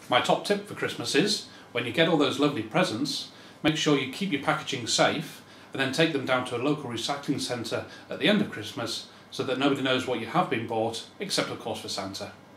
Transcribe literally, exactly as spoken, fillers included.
My top tip for Christmas is, when you get all those lovely presents, make sure you keep your packaging safe and then take them down to a local recycling centre at the end of Christmas so that nobody knows what you have been bought, except of course for Santa.